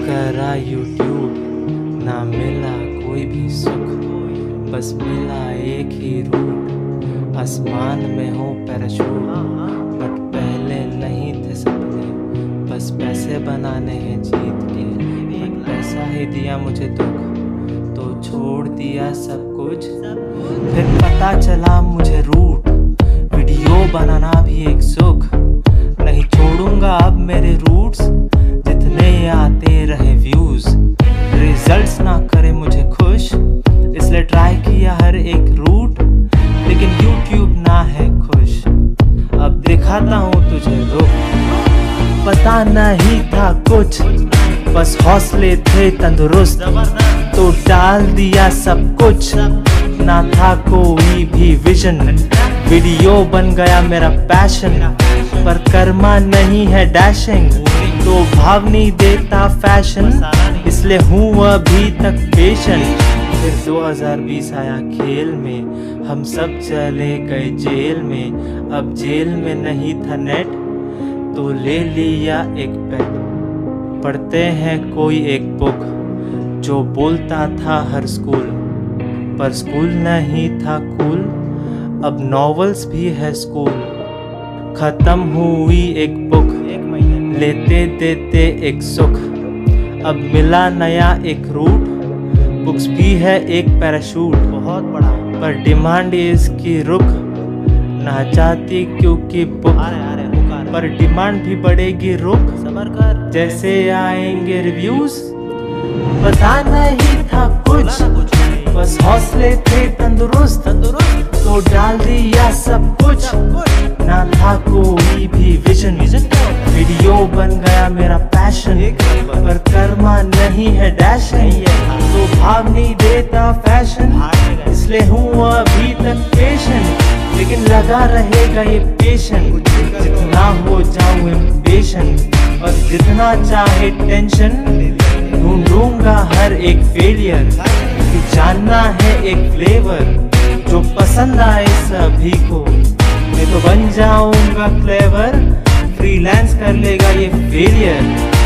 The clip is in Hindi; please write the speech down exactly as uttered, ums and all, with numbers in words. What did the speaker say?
करा यूट्यूब, ना मिला कोई भी सुख, बस मिला एक ही रूट। आसमान में हो पैराशूट, बट पहले नहीं थे सपने, बस पैसे बनाने हैं जीत के। बट पैसा ही दिया मुझे दुख, तो छोड़ दिया सब कुछ। फिर पता चला मुझे रूट, वीडियो बनाना भी एक सुख। नहीं छोड़ूंगा अब मेरे रूट्स, जितने आते रहे व्यूज। रिजल्ट्स ना करे मुझे खुश, इसलिए ट्राई किया हर एक रूट, लेकिन यूट्यूब ना है खुश। अब दिखाता हूँ तुझे रुक। पता नहीं था कुछ, बस हौसले थे तंदुरुस्त, तो डाल दिया सब कुछ। ना था कोई भी विजन, वीडियो बन गया मेरा पैशन। पर कर्मा नहीं है डैशिंग, तो भाव नहीं देता फैशन, इसलिए हूँ अभी तक पेशेंट। फिर दो हज़ार बीस आया खेल में, हम सब चले गए जेल में। अब जेल में नहीं था नेट, तो ले लिया एक पेन। पढ़ते हैं कोई एक बुक, जो बोलता था हर स्कूल, पर स्कूल नहीं था कूल। अब नॉवेल्स भी है स्कूल। खत्म हुई एक बुक, लेते देते एक सुख। अब मिला नया एक रूट, बुक्स भी है एक पैराशूट। बहुत बड़ा, पर डिमांड इसकी रुक ना चाहती, क्योंकि बुक पर डिमांड भी बढ़ेगी रुक। सबर कर, जैसे आएंगे रिव्यूज। पता नहीं था कुछ, बस हौसले थे तंदुरुस्त, तो डाल दिया सब कुछ। ना था कोई भी विजन, वीडियो बन गया मेरा पैशन। पर कर्मा नहीं है डैशिंग, तो भाव नहीं देता फैशन, इसलिए हूँ अभी तक पेशेंट। लेकिन लगा रहेगा ये पेशेंट, जितना हो जाऊँ इम्पेशेंट, और जितना चाहे टेंशन। ढूंढूंगा हर एक फेलियर, कि जानना है एक फ्लेवर, जो पसंद आए सभी को। मैं तो बन जाऊंगा क्लेवर, फ्रीलांस कर लेगा ये फेलियर।